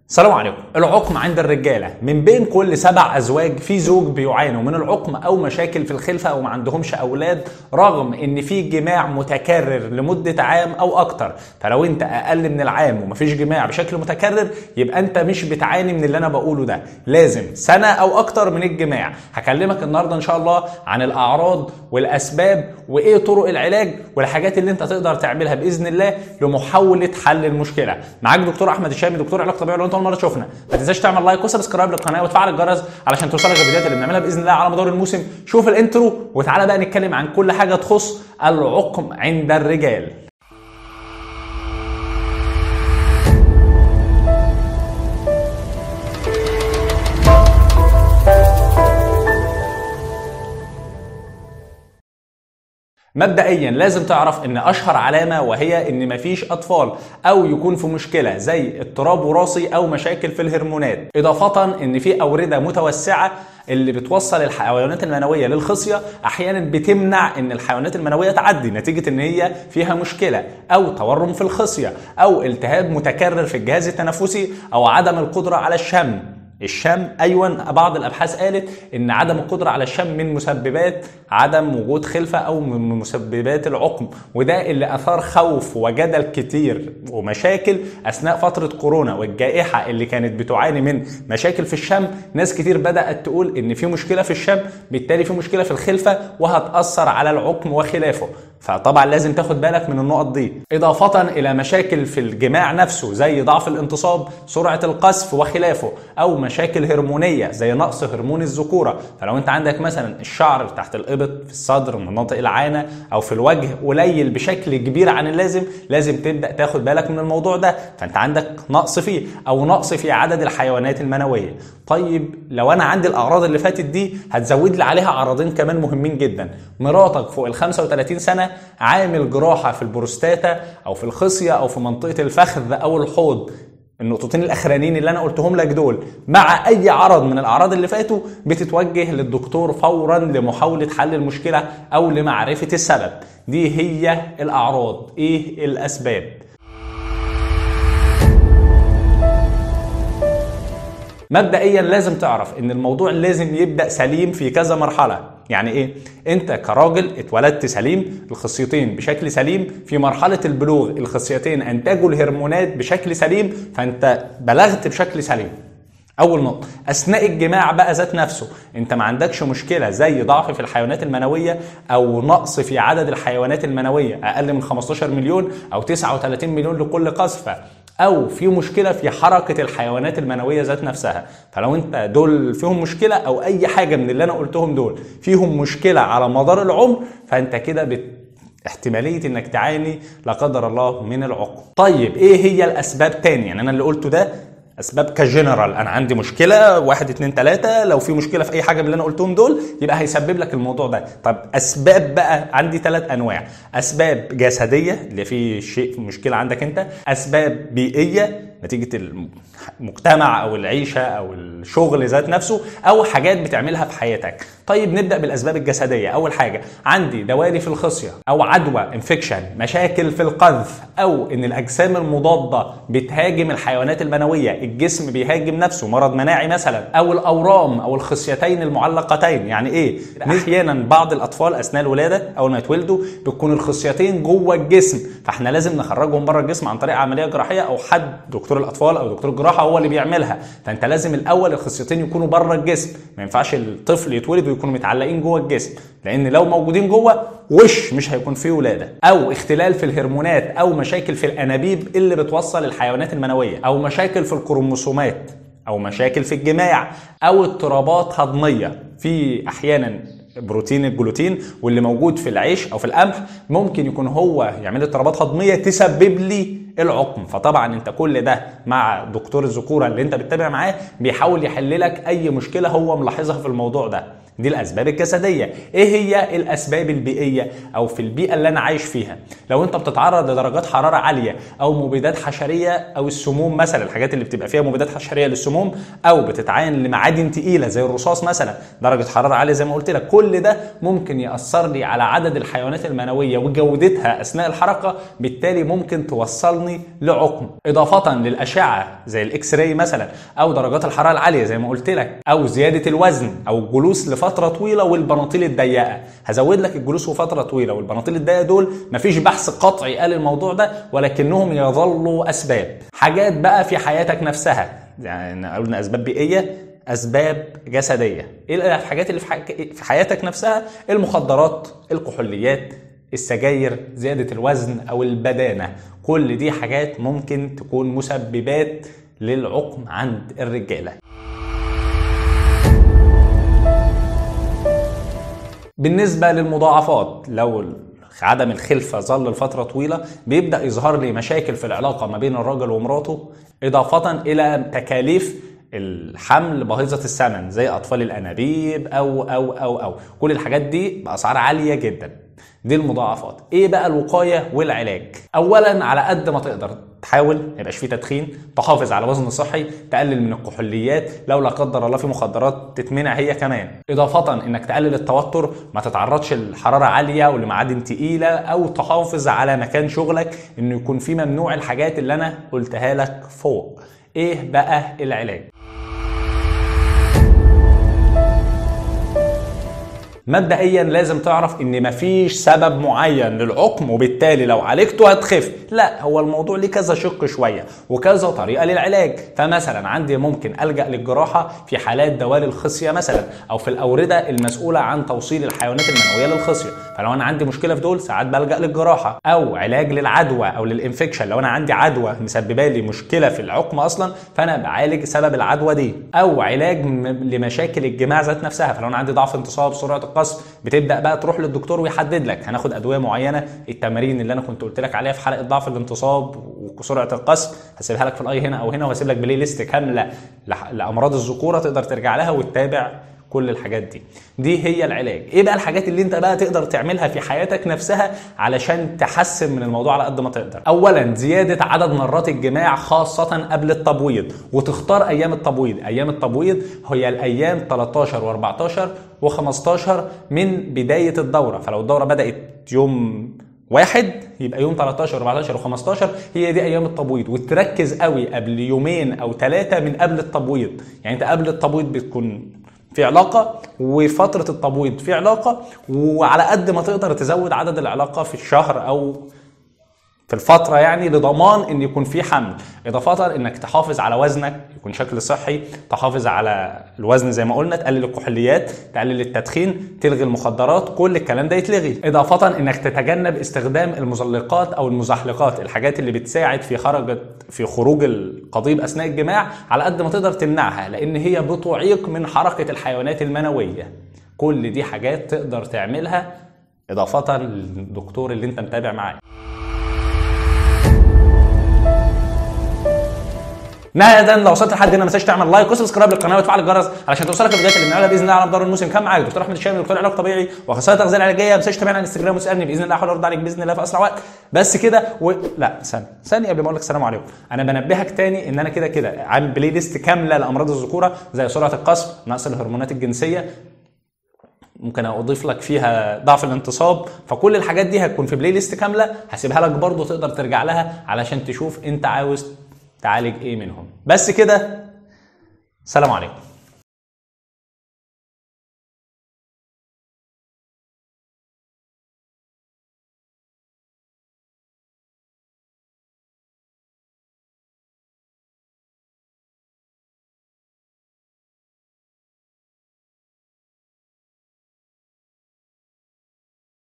السلام عليكم. العقم عند الرجاله من بين كل 7 ازواج في زوج بيعانوا من العقم او مشاكل في الخلفه او ما عندهمش اولاد، رغم ان في جماع متكرر لمده عام او اكتر. فلو انت اقل من العام ومفيش جماع بشكل متكرر يبقى انت مش بتعاني من اللي انا بقوله ده، لازم سنه او اكتر من الجماع. هكلمك النهارده ان شاء الله عن الاعراض والاسباب وايه طرق العلاج والحاجات اللي انت تقدر تعملها باذن الله لمحاوله حل المشكله. معاك دكتور احمد الشامي، دكتور علاج طبيعي. لو انت اول مره تشوفنا ما تنساش تعمل لايك وسبسكرايب للقناه وتفعل الجرس علشان توصلك الفيديوهات اللي بنعملها باذن الله على مدار الموسم. شوف الانترو وتعالى بقى نتكلم عن كل حاجه تخص العقم عند الرجال. مبدئيا لازم تعرف ان اشهر علامه وهي ان مفيش اطفال او يكون في مشكله زي اضطراب وراثي او مشاكل في الهرمونات، اضافه ان في اورده متوسعه اللي بتوصل الحيوانات المنويه للخصيه احيانا بتمنع ان الحيوانات المنويه تعدي نتيجه ان هي فيها مشكله، او تورم في الخصيه، او التهاب متكرر في الجهاز التنفسي، او عدم القدره على الشم. ايوه، بعض الابحاث قالت ان عدم القدره على الشم من مسببات عدم وجود خلفه او من مسببات العقم، وده اللي اثار خوف وجدل كتير ومشاكل اثناء فتره كورونا والجائحه اللي كانت بتعاني من مشاكل في الشم. ناس كتير بدات تقول ان في مشكله في الشم، بالتالي في مشكله في الخلفه وهتاثر على العقم وخلافه. فطبعا لازم تاخد بالك من النقط دي، اضافه الى مشاكل في الجماع نفسه زي ضعف الانتصاب، سرعه القذف وخلافه، او مشاكل هرمونيه زي نقص هرمون الذكوره. فلو انت عندك مثلا الشعر تحت الابط، في الصدر، مناطق العانه او في الوجه قليل بشكل كبير عن اللازم، لازم تبدا تاخد بالك من الموضوع ده، فانت عندك نقص فيه او نقص في عدد الحيوانات المنويه. طيب لو انا عندي الاعراض اللي فاتت دي هتزود لي عليها عرضين كمان مهمين جدا. مراتك فوق ال 35 سنه عامل جراحه في البروستاتا او في الخصيه او في منطقه الفخذ او الحوض، النقطتين الاخرانيين اللي انا قلتهم لك دول، مع اي عرض من الاعراض اللي فاتوا بتتوجه للدكتور فورا لمحاوله حل المشكله او لمعرفه السبب. دي هي الاعراض. ايه الاسباب؟ مبدئيا لازم تعرف ان الموضوع لازم يبدا سليم في كذا مرحله. يعني ايه؟ انت كراجل اتولدت سليم، الخصيتين بشكل سليم، في مرحله البلوغ الخصيتين انتجوا الهرمونات بشكل سليم، فانت بلغت بشكل سليم. اول نقطه. اثناء الجماع بقى ذات نفسه انت ما عندكش مشكله زي ضعف في الحيوانات المنويه او نقص في عدد الحيوانات المنويه اقل من 15 مليون او 39 مليون لكل قذفه، او في مشكله في حركه الحيوانات المنويه ذات نفسها. فلو انت دول فيهم مشكله او اي حاجه من اللي انا قلتهم دول فيهم مشكله على مدار العمر، فانت كده احتماليه انك تعاني لا قدر الله من العقم. طيب ايه هي الاسباب تاني؟ يعني انا اللي قلته ده اسباب كجنرال، انا عندي مشكله 1 2 3، لو في مشكله في اي حاجه من اللي انا قلتهم دول يبقى هيسبب لك الموضوع ده. طب اسباب بقى عندي 3 انواع. اسباب جسديه اللي في شيء في مشكله عندك انت، اسباب بيئيه نتيجه المجتمع او العيشه او الشغل ذات نفسه، او حاجات بتعملها في حياتك. طيب نبدا بالاسباب الجسديه. اول حاجه عندي دوالي في الخصيه او عدوى انفكشن، مشاكل في القذف، او ان الاجسام المضاده بتهاجم الحيوانات المنويه، الجسم بيهاجم نفسه، مرض مناعي مثلا، او الاورام او الخصيتين المعلقتين. يعني ايه؟ احيانا بعض الاطفال اثناء الولاده اول ما يتولدوا بتكون الخصيتين جوه الجسم، فاحنا لازم نخرجهم بره الجسم عن طريق عمليه جراحيه او حد دكتور الاطفال او دكتور الجراحه هو اللي بيعملها. فانت لازم الاول الخصيتين يكونوا بره الجسم، ما ينفعش الطفل يتولد ويكونوا متعلقين جوه الجسم، لان لو موجودين جوه مش هيكون فيه ولاده. او اختلال في الهرمونات او مشاكل في الانابيب اللي بتوصل الحيوانات المنويه، او مشاكل في الكروموسومات، او مشاكل في الجماع، او اضطرابات هضميه. في احيانا بروتين الجلوتين واللي موجود في العيش او في القمح ممكن يكون هو يعمل اضطرابات هضميه تسبب لي العقم. فطبعا انت كل ده مع دكتور الذكوره اللي انت بتتابع معاه بيحاول يحل لك اي مشكله هو ملاحظها في الموضوع ده. دي الاسباب الجسديه. ايه هي الاسباب البيئيه او في البيئه اللي انا عايش فيها؟ لو انت بتتعرض لدرجات حراره عاليه او مبيدات حشريه او السموم مثلا، الحاجات اللي بتبقى فيها مبيدات حشريه للسموم، او بتتعين لمعادن تقيله زي الرصاص مثلا، درجه حراره عاليه زي ما قلت لك، كل ده ممكن ياثر لي على عدد الحيوانات المنويه وجودتها اثناء الحركه، بالتالي ممكن توصلني لعقم. اضافه للاشعه زي الاكس راي مثلا، او درجات الحراره العاليه زي ما قلت لك، او زياده الوزن، او الجلوس لفتره طويله والبناطيل الضيقه. هزود لك الجلوس وفتره طويله والبناطيل الضيقه دول مفيش بحث قطعي قال الموضوع ده، ولكنهم يظلوا اسباب. حاجات بقى في حياتك نفسها، يعني قلنا اسباب بيئيه، اسباب جسديه. ايه الحاجات اللي في حياتك نفسها؟ المخدرات، الكحوليات، السجاير، زياده الوزن او البدانه. كل دي حاجات ممكن تكون مسببات للعقم عند الرجاله. بالنسبه للمضاعفات، لو عدم الخلفة ظل لفترة طويلة بيبدأ يظهر لي مشاكل في العلاقة ما بين الرجل ومراته، إضافة إلى تكاليف الحمل باهظة الثمن زي أطفال الأنابيب أو كل الحاجات دي بأسعار عالية جدا. دي المضاعفات. ايه بقى الوقايه والعلاج؟ اولا على قد ما تقدر تحاول ما يبقاش فيه تدخين، تحافظ على وزن صحي، تقلل من الكحوليات، لو لا قدر الله في مخدرات تتمنع هي كمان. اضافه انك تقلل التوتر، ما تتعرضش لحراره عاليه ولمعادن تقيله، او تحافظ على مكان شغلك انه يكون فيه ممنوع الحاجات اللي انا قلتها لك فوق. ايه بقى العلاج؟ مبدئيا لازم تعرف ان مفيش سبب معين للعقم وبالتالي لو عالجته هتخف. لا، هو الموضوع ليه كذا شق شويه وكذا طريقه للعلاج. فمثلا عندي ممكن الجا للجراحه في حالات دوالي الخصيه مثلا، او في الاورده المسؤوله عن توصيل الحيوانات المنويه للخصيه. فلو انا عندي مشكله في دول ساعات بلجا للجراحه. او علاج للعدوى او للانفكشن، لو انا عندي عدوى مسببه لي مشكله في العقم اصلا فانا بعالج سبب العدوى دي. او علاج لمشاكل الجماع ذات نفسها، فلو انا عندي ضعف انتصاب، سرعه القصف، بتبدا بقى تروح للدكتور ويحدد لك هناخد ادويه معينه. التمارين اللي انا كنت قلت لك عليها في حلقه ضعف الانتصاب وسرعه القصف هسيبها لك في الاي هنا او هنا، وهسيب لك بلاي ليست كامله لامراض الذكوره تقدر ترجع لها وتتابع كل الحاجات دي. دي هي العلاج. ايه بقى الحاجات اللي انت بقى تقدر تعملها في حياتك نفسها علشان تحسن من الموضوع على قد ما تقدر؟ اولا زياده عدد مرات الجماع خاصه قبل التبويض، وتختار ايام التبويض. ايام التبويض هي الايام 13 و14 و15 من بدايه الدوره. فلو الدوره بدات يوم 1 يبقى يوم 13 و14 و15 هي دي ايام التبويض. وتركز قوي قبل يومين او 3 من قبل التبويض. يعني انت قبل التبويض بتكون في علاقة، وفترة التبويض في علاقة، وعلى قد ما تقدر تزود عدد العلاقة في الشهر أو في الفترة، يعني لضمان ان يكون في حمل. اضافة انك تحافظ على وزنك يكون شكل صحي، تحافظ على الوزن زي ما قلنا، تقلل الكحوليات، تقلل التدخين، تلغي المخدرات، كل الكلام ده يتلغي. اضافة انك تتجنب استخدام المزلقات او المزحلقات، الحاجات اللي بتساعد في خروج القضيب اثناء الجماع، على قد ما تقدر تمنعها، لان هي بتعيق من حركة الحيوانات المنوية. كل دي حاجات تقدر تعملها اضافة للدكتور اللي انت متابع معاه. نهاية لو وصلت لحد هنا ما تنساش تعمل لايك وسبسكرايب للقناه وتفعل الجرس علشان توصلك الفيديوهات اللي بنعملها باذن الله على مدار الموسم. كان معاك دكتور احمد الشامي، دكتور علاج طبيعي واخصائي تغذيه علاجيه. ما تنساش تتابعنا على الانستجرام وتسالني باذن الله، هحاول ارد عليك باذن الله في اسرع وقت. بس كده لا ثانيه قبل ما اقول لك السلام عليكم، انا بنبهك تاني ان انا كده عامل بلاي ليست كامله لامراض الذكوره زي سرعه القصف، نقص الهرمونات الجنسيه، ممكن اضيف لك فيها ضعف الانتصاب. فكل الحاجات دي هتكون في بلاي ليست كامله، هسيبها لك برضو تقدر ترجع لها علشان تشوف انت عاوز تعالج ايه منهم. بس كده، سلام عليكم.